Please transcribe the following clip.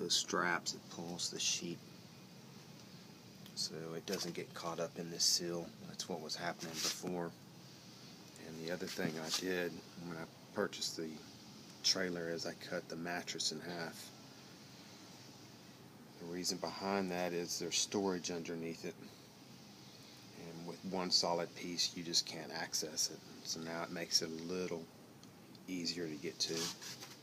those straps that pulls the sheet so it doesn't get caught up in this seal. That's what was happening before. And the other thing I did when I purchased the trailer is I cut the mattress in half. The reason behind that is there's storage underneath it, and with one solid piece you just can't access it, so now it makes it a little easier to get to.